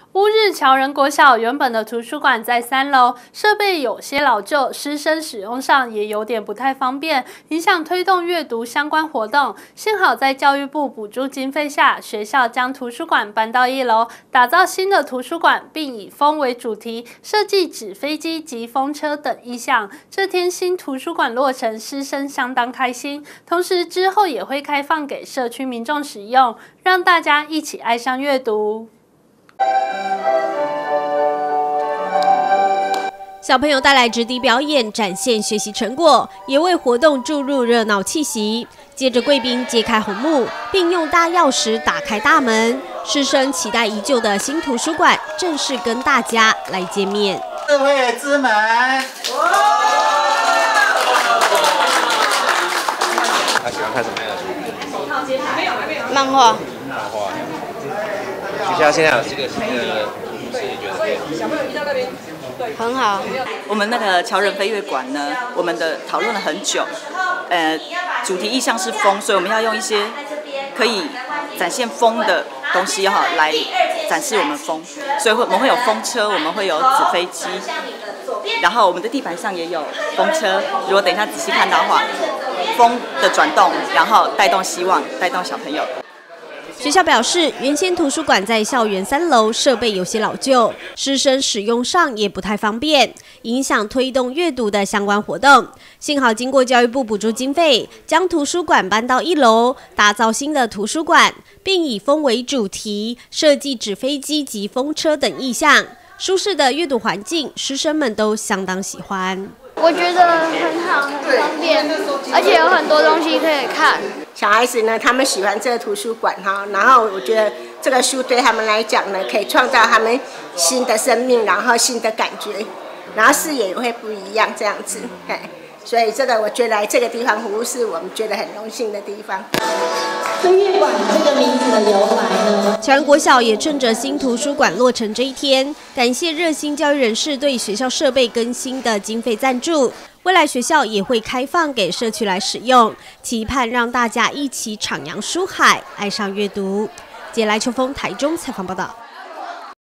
乌日侨仁国小原本的图书馆在3楼，设备有些老旧，师生使用上也有点不太方便，影响推动阅读相关活动。幸好在教育部补助经费下，学校将图书馆搬到1楼，打造新的图书馆，并以风为主题，设计纸飞机及风车等意象。这天新图书馆落成，师生相当开心。同时之后也会开放给社区民众使用，让大家一起爱上阅读。 小朋友带来直笛表演，展现学习成果，也为活动注入热闹气息。接着，贵宾揭开红幕，并用大钥匙打开大门。师生期待已久的新图书馆正式跟大家来见面。 智慧之门。 他喜欢看什么样的书？ 漫画。 学校现在有这个新的图书室，你觉得小朋友遇到那边很好。 我们那个侨仁飞跃馆呢，我们的讨论了很久，主题意象是风，所以我们要用一些可以展现风的东西哈，来展示我们风。所以我们会有风车，我们会有纸飞机，然后我们的地板上也有风车。如果等一下仔细看到的话，风的转动，然后带动希望，带动小朋友。 学校表示，原先图书馆在校园3楼，设备有些老旧，师生使用上也不太方便，影响推动阅读的相关活动。幸好经过教育部补助经费，将图书馆搬到1楼，打造新的图书馆，并以风为主题，设计纸飞机及风车等意象。舒适的阅读环境，师生们都相当喜欢。 我觉得很好，很方便，而且有很多东西可以看。 小孩子呢，他们喜欢这个图书馆哈，然后我觉得这个书对他们来讲呢，可以创造他们新的生命，然后新的感觉，然后视野也会不一样这样子。所以这个我觉得来这个地方服务是我们觉得很荣幸的地方。 飞跃馆这个名字的由来呢？ 侨仁国小也趁着新图书馆落成这一天，感谢热心教育人士对学校设备更新的经费赞助。未来学校也会开放给社区来使用，期盼让大家一起徜徉书海，爱上阅读。接来秋风台中采访报道。